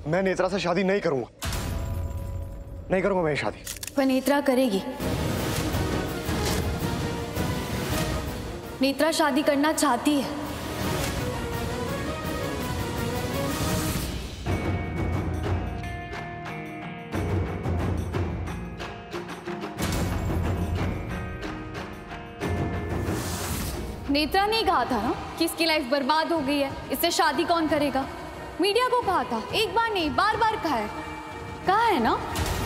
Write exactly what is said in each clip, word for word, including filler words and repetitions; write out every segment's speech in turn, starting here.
मैं नेत्रा से शादी नहीं करूंगा, नहीं करूंगा मैं शादी। पर नेत्रा करेगी। नेत्रा शादी करना चाहती है। नेत्रा ने कहा था ना कि इसकी लाइफ बर्बाद हो गई है, इससे शादी कौन करेगा। मीडिया को कहा था, एक बार नहीं बार बार कहा है, कहा है ना।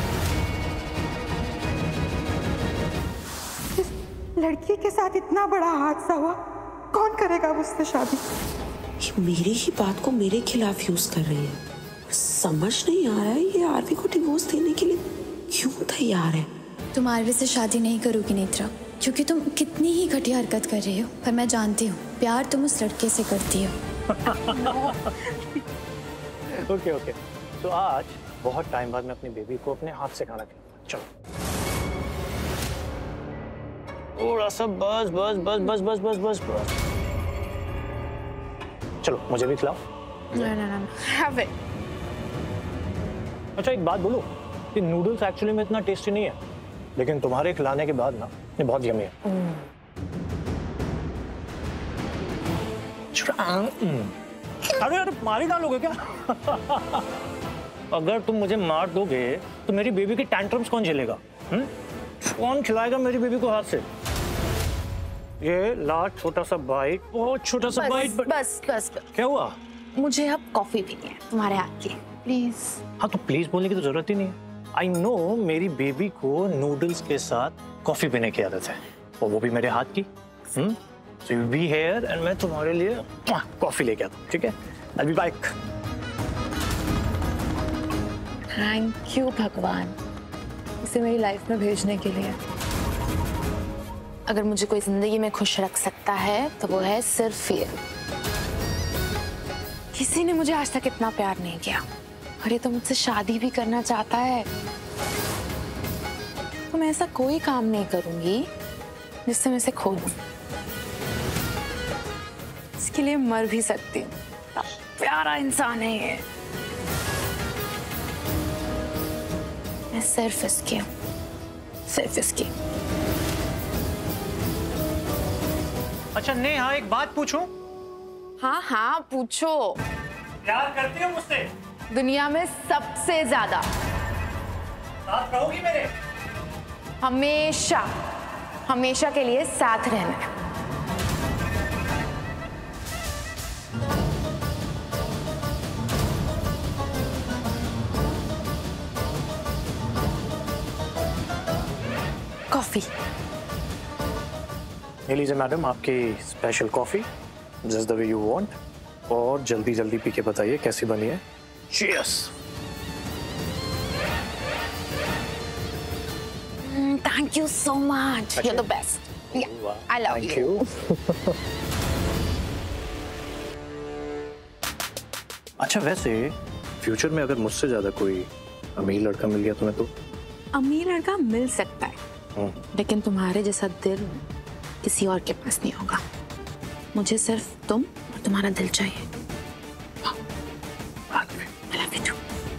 इस लड़की के साथ इतना बड़ा हादसा हुआ, कौन करेगा उससे शादी। ये मेरी ही बात को मेरे खिलाफ यूज कर रही है। समझ नहीं आ रहा है ये आरवी को डिवोर्स देने के लिए क्यों तैयार है। तुम आरवी से शादी नहीं करोगी नेत्रा, क्योंकि तुम कितनी ही घटिया हरकत कर रही हो, पर मैं जानती हूँ प्यार तुम उस लड़के से करती हो। ओके ओके, तो आज बहुत टाइम बाद मैं अपनी बेबी को अपने हाथ से खाना खिलाऊंगा। चलो थोड़ा सा बस बस बस बस बस बस बस बस चलो मुझे भी खिलाओ। ना ना ना, हैव इट। अच्छा एक बात बोलो, ये नूडल्स एक्चुअली में इतना टेस्टी नहीं है, लेकिन तुम्हारे खिलाने के बाद ना ये बहुत यम्मी है। अरे यार मार ही डालोगे क्या? अगर तुम मुझे मार दोगे तो मेरी बेबी की टैंट्रम्स कौन झेलेगा? हम्म? कौन खिलाएगा मेरी बेबी को हाथ से? ये ला छोटा सा बाइट, बहुत छोटा सा बाइट। बस बस बस क्या हुआ? मुझे अब कॉफी पीनी है तुम्हारे हाथ की, प्लीज। हाँ तो प्लीज बोलने की तो जरूरत ही नहीं है। आई नो मेरी बेबी को नूडल्स के साथ कॉफी पीने की आदत है, और वो भी मेरे हाथ की। हम्म? So you be here and मैं तुम्हारे लिए कॉफी लेके आता हूँ, ठीक है? I'll be back. Thank you भगवान, इसे मेरी लाइफ में भेजने के लिए। अगर मुझे कोई जिंदगी में खुश रख सकता है तो वो है सिर्फ ये। किसी ने मुझे आज तक इतना प्यार नहीं किया, और ये तो मुझसे शादी भी करना चाहता है। तो मैं ऐसा कोई काम नहीं करूंगी जिससे मैं इसे खो दूं। इसके लिए मर भी सकती हूँ, प्यारा इंसान है ये। मैं सिर्फ इसकी हूँ, सिर्फ इसकी। अच्छा नेहा एक बात पूछूं? हाँ हाँ पूछो। प्यार करती हो मुझसे? दुनिया में सबसे ज्यादा। साथ रहोगी मेरे? हमेशा, हमेशा के लिए साथ रहना है। कॉफी। ये लीजिए मैडम आपकी special coffee, just the way you want, और जल्दी जल्दी पी के बताइए कैसी बनी है। Cheers. Thank you so much, you are the best. I love you. अच्छा वैसे फ्यूचर में अगर मुझसे ज्यादा कोई अमीर लड़का मिल गया तुम्हें तो? अमीर लड़का मिल सकता है, लेकिन तुम्हारे जैसा दिल किसी और के पास नहीं होगा। मुझे सिर्फ तुम और तुम्हारा दिल चाहिए। I love you too.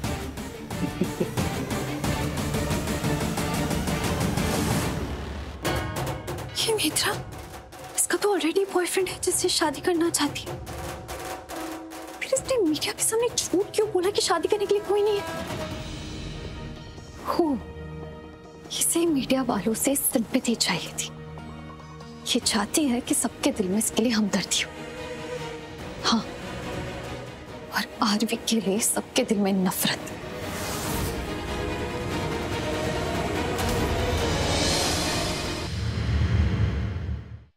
ये नेत्रा, इसका तो ऑलरेडी बॉयफ्रेंड है जिससे शादी करना चाहती है। फिर इसने मीडिया के सामने झूठ क्यों बोला कि शादी करने के लिए कोई नहीं है? हो, इसे मीडिया वालों से सिंपैथी चाहिए थी। ये चाहती है कि सबके दिल में इसके लिए हमदर्दी हो। हाँ, और आरवी के लिए सबके दिल में नफरत।